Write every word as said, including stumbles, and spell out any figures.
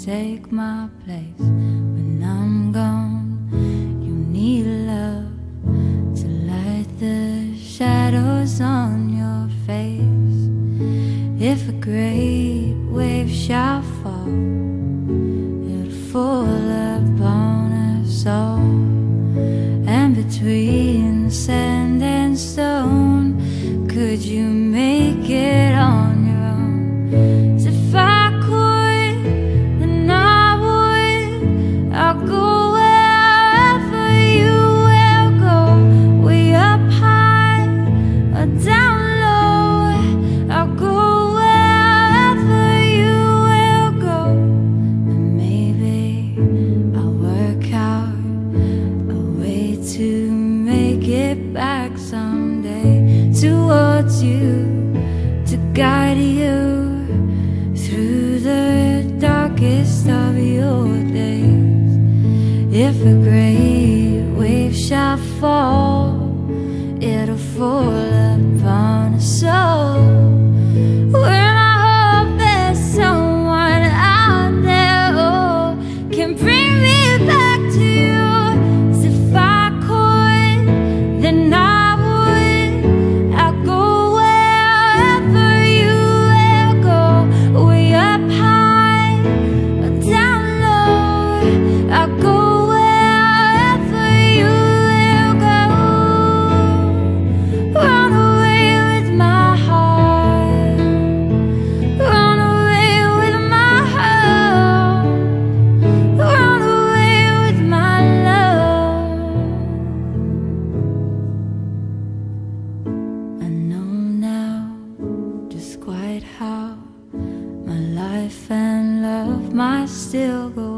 take my place when I'm gone. You need love to light the shadows on your face. If a great wave shall fall, it'll fall upon us all. And between sand and stone, could you make it on your own? 'Cause if I could, then I would. I'll go wherever you will go, way up high or down low. I'll go wherever you will go, and maybe I'll work out a way to make it back someday towards you, to guide you through the darkest of your days. If a great wave shall fall, it'll fall upon us all. When I hope there's someone out there who can bring me back to you. 'Cause if I could, then I would. I'll go wherever you will go, way up high or down low. I'll go wherever you will go. Run away with my heart, run away with my heart, run away with my love. I know now just quite how my life and love might still go